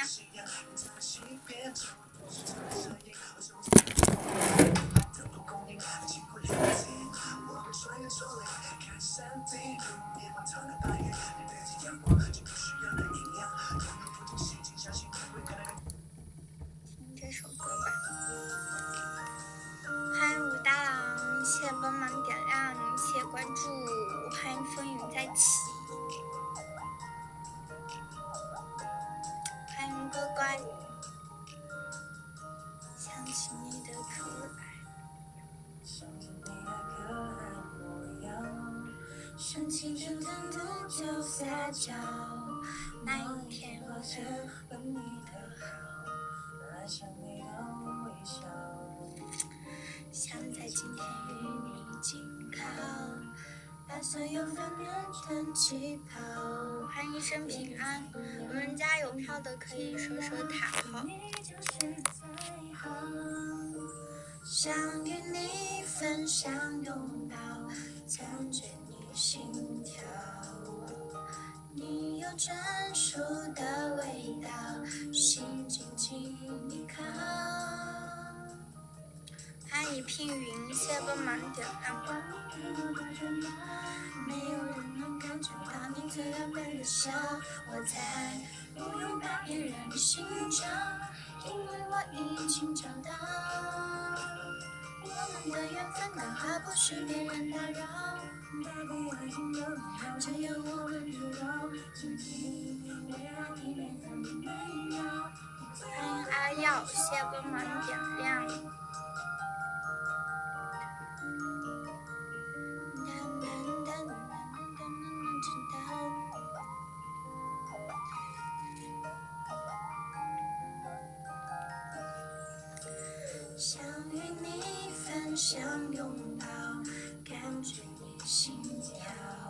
亮。听这首歌吧。欢迎武大郎，谢谢帮忙点亮，谢谢关注，欢迎风雨再起，欢迎乖乖，想起你的可爱，想起这段路就撒娇，那一天我只问你的好，爱上你的微笑，想在今天与你紧靠，把所有烦恼吞气泡。欢迎一生平安，我们家有票的可以说说塔号。想与你分享拥抱，感觉你心跳，你有专属的味道，心紧紧依靠。欢迎一片云，谢谢帮忙点亮。没有人能感觉到你最遥远的笑，我才不用把别人心找，因为我已经找到，我们的缘分刚好不许别人打扰，只有我们知道，自己会让你每分每秒。欢迎阿耀，谢谢帮忙点亮。想与你分享拥抱，感觉你心跳，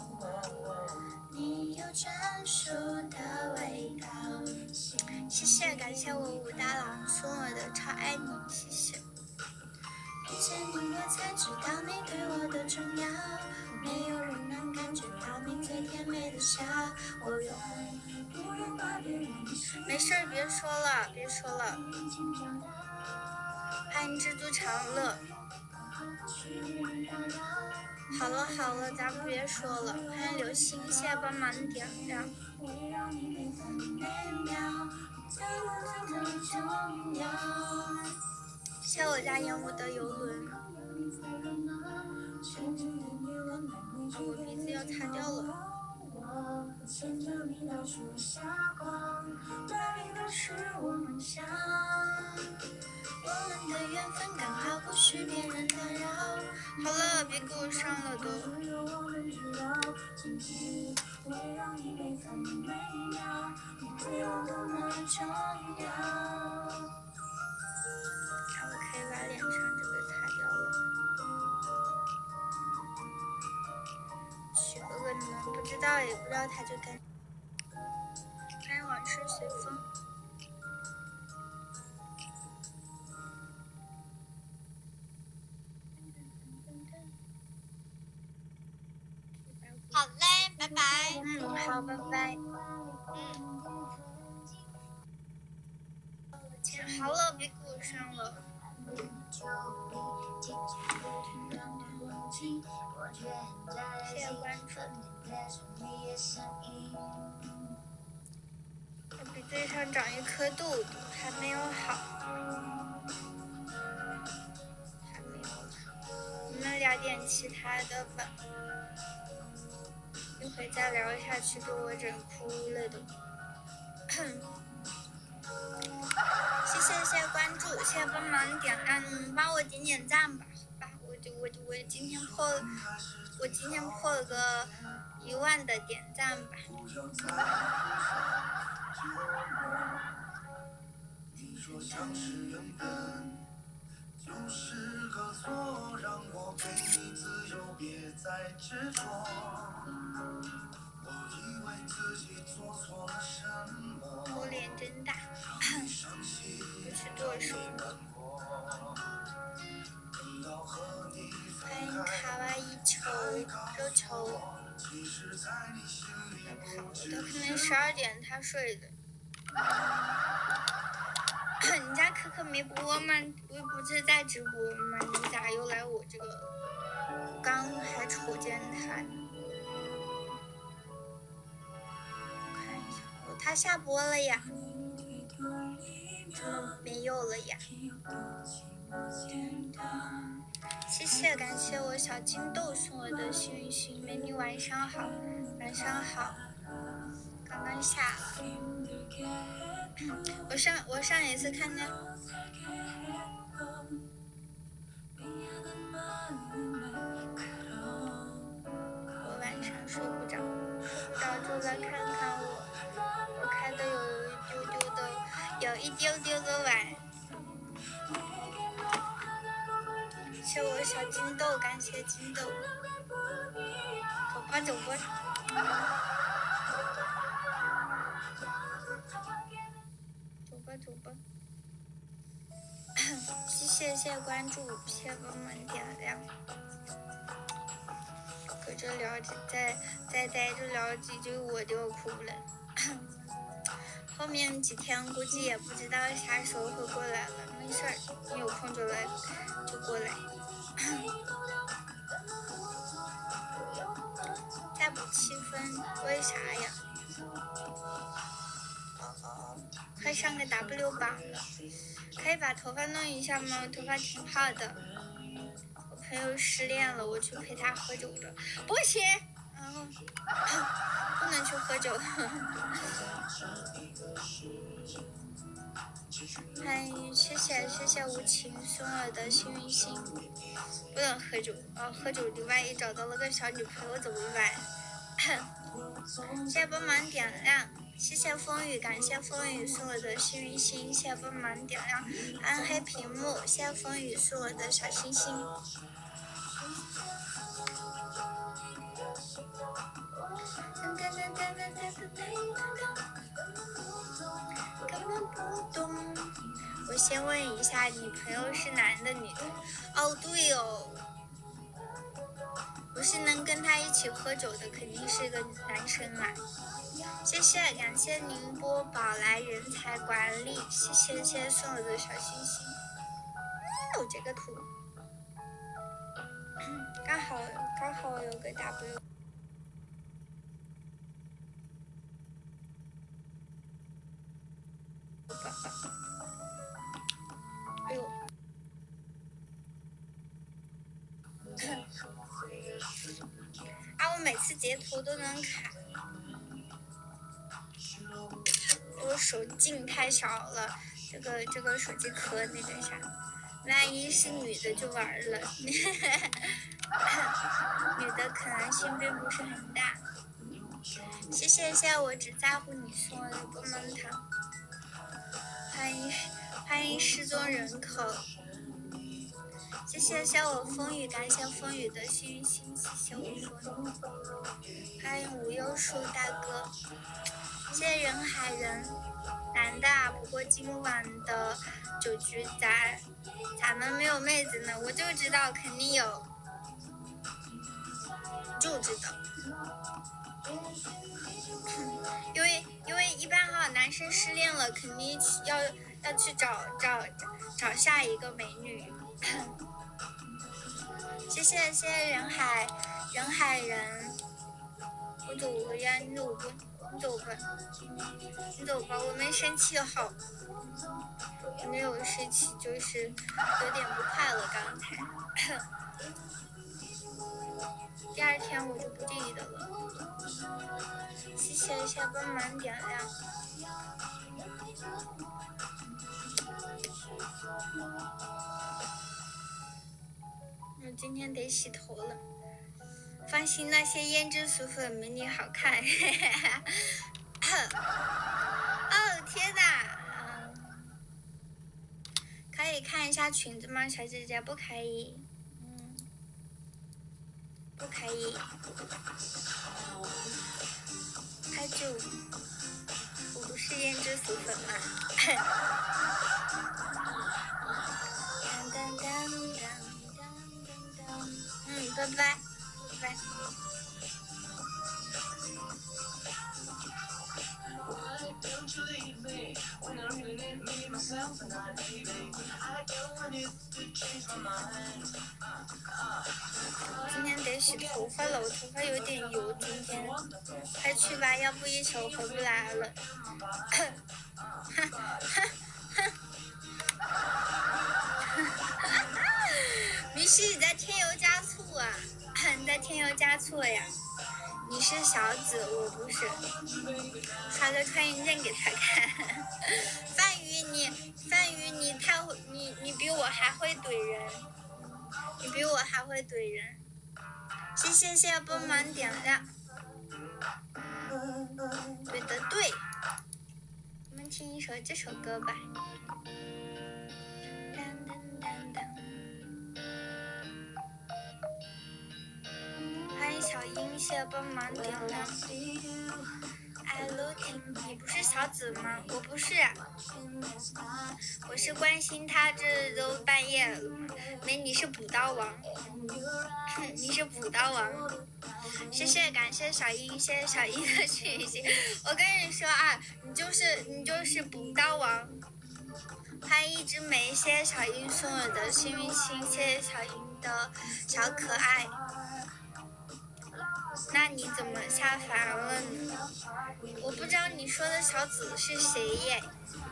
你有专属的味道。谢谢，感谢我武大郎送我的超爱你，谢谢。遇见你我才知道你对我的重要，没有人能感觉到你最甜美的笑，我永远不愿把别人没事别说了，别说了。欢迎知足常乐。好了好了，咱们别说了。欢迎流星，谢谢帮忙点亮。谢谢我家烟雾的游轮。我鼻子要擦掉了。我们的缘分刚好不许别人打扰。好了，别给我上了都。我可以把脸上这个擦掉了。许哥哥你们不知道也不知道他就干。欢迎往事随风。 好嘞，拜拜。 好，拜拜。钱好了，别给我上了。谢谢关注。我鼻子上长一颗痘痘，还没有好。你们聊点其他的吧。一会再聊下去，给我整哭了都。谢谢关注，谢谢帮忙点亮，帮我点点赞吧，好吧？我今天破了个10000的点赞吧。头脸真大，我去剁手。欢迎卡哇伊球肉球。好，我都可能12点他睡的。 可没播吗？我不是在直播吗？你咋又来我这个？刚还瞅见他呢。我看一下，哦，他下播了呀？怎么没有了呀？谢谢，感谢我小金豆送我的幸运星，美女晚上好，晚上好，刚刚下了。我上一次看见，我晚上睡不着就来看看我开的有一丢丢的晚。谢我小金豆，感谢金豆，走吧。走吧，谢谢关注，谢谢帮忙点亮。搁这聊着，再待着聊几句我就哭了。后面几天估计也不知道啥时候会过来了，没事儿，你有空就过来。再补7分，为啥呀？快上个 W 榜了，可以把头发弄一下吗？头发挺好的。我朋友失恋了，我去陪他喝酒了。不行，不能去喝酒。嗨，谢谢无情送我的幸运星。不能喝酒喝酒就万一找到了个小女朋友怎么办？谢谢帮忙点亮，谢谢风雨，感谢风雨送我的幸运星，谢谢帮忙点亮暗黑屏幕，谢谢风雨送我的小星星。根本不懂。我先问一下，你朋友是男的女的？哦，对哦，不是能跟他一起喝酒的，肯定是个男生啊。谢谢，感谢宁波宝来人才管理，谢谢送我的小星星。有这个图，刚好有个 W。哎呦，我每次截图都能卡，我手劲太小了，这个手机壳那个啥，万一是女的就完了。女的可能性并不是很大。谢谢我只在乎你送我的棒棒糖。欢迎失踪人口。谢谢我风雨，感谢风雨的幸运星，谢谢我风雨。欢迎无忧树大哥，谢谢人海人，男的啊，不过今晚的酒局咋能没有妹子呢？我就知道肯定有，就知道。因为一般男生失恋了，肯定要去找下一个美女。谢谢人海人，我走了呀，你走吧，我没生气好，我没有生气，就是有点不快乐刚才。第二天我就不记得了。谢谢帮忙点亮。我今天得洗头了。放心，那些胭脂俗粉没你好看。哦天哪！可以看一下裙子吗，小姐姐？不可以。不可以。拍就我不是胭脂俗粉吗？拜拜。 今天得洗头发了，我头发有点油，今天快去吧，要不一宿回不来了。迷失你在添油加醋啊！你在添油加醋呀？你是小紫，我不是。刷个穿云箭给他看。范宇你太会，你比我还会怼人，你比我还会怼人。谢谢帮忙点亮。对的对。我们听一首这首歌吧。当当当当。欢迎小英，谢谢帮忙点亮。I looking， 你不是小紫吗？我不是、啊，我是关心他，这都半夜了。没，你是补刀王，你是补刀王。谢谢，感谢小英，谢谢小英的讯息。我跟你说啊，你就是补刀王。欢迎一枝梅，谢谢小英送我的幸运星，谢谢小英的小可爱。那你怎么下凡了呢？我不知道你说的小紫是谁耶？